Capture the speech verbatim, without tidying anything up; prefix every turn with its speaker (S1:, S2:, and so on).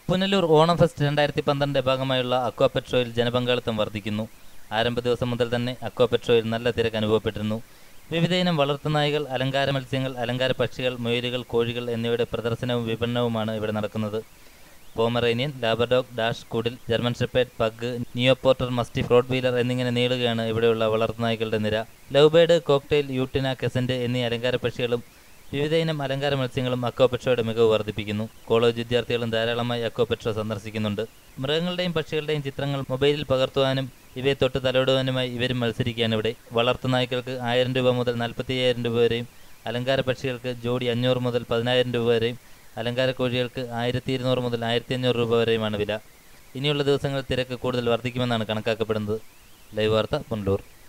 S1: Punalur Onam fest രണ്ടായിരത്തി പന്ത്രണ്ടിന്റെ ഭാഗമായുള്ള അക്വാപെറ്റ് ഷോയിൽ ജനപങ്കാളിത്തം വർദ്ധിക്കുന്നു. ആരംഭ ദിവസം മുതൽ തന്നെ അക്വാപെറ്റ് ഷോയിൽ നല്ല തിരക്ക് അനുഭവപ്പെട്ടിരുന്നു. വിവിധയിനം വളർത്തുനായ്കൾ, അലങ്കാര മത്സ്യങ്ങൾ, അലങ്കാര പക്ഷികൾ, മുയലുകൾ, കോഴികൾ എന്നിവയുടെ പ്രദർശനവും വിപണനവുമാണ് ഇവിടെ നടക്കുന്നത്. പോമറേനിയൻ, ലാബ്രഡോഗ്, ഡാഷ്, കുഡിൽ, ജർമ്മൻ ഷെപ്പേർഡ്, പഗ്, നിയോപോർട്ടർ, മസ്റ്റിഫ്, റോഡ് വീലർ എന്നിങ്ങനെ നീളുകയാണ് ഇവിടെയുള്ള വളർത്തുനായ്ക്കളുടെ നിര. ലവ് ബേർഡ്, കോക്ടെയിൽ, യൂട്ടിന, കെസന്റ് എന്നീ അലങ്കാര പക്ഷികളും വിവിധയിനം അലങ്കാര മത്സ്യങ്ങളും അക്വാപെറ്റ് ഷോയുടെ മികവ് വർദ്ധിപ്പിക്കുന്നു. കോളേജ് വിദ്യാർത്ഥികളും ധാരാളമായി അക്വാപെറ്റ് ഷോ സന്ദർശിക്കുന്നുണ്ട്. മൃഗങ്ങളുടെയും പക്ഷികളുടെയും ചിത്രങ്ങൾ മൊബൈലിൽ പകർത്തുവാനും ഇവയെ തൊട്ട് തലോടുവാനുമായി ഇവരും മത്സരിക്കുകയാണ് ഇവിടെ. വളർത്തുനായ്ക്കൾക്ക് ആയിരം രൂപ മുതൽ നാൽപ്പത്തി അയ്യായിരം രൂപ വരെയും, അലങ്കാര പക്ഷികൾക്ക് ജോഡി അഞ്ഞൂറ് മുതൽ പതിനായിരം രൂപ വരെയും, അലങ്കാര കോഴികൾക്ക് ആയിരത്തി ഇരുന്നൂറ് മുതൽ ആയിരത്തി അഞ്ഞൂറ് രൂപ വരെയുമാണ് വില. ഇനിയുള്ള ദിവസങ്ങളിൽ തിരക്ക് കൂടുതൽ വർദ്ധിക്കുമെന്നാണ് കണക്കാക്കപ്പെടുന്നത്. ലൈവ് വാർത്ത, പുനലൂർ.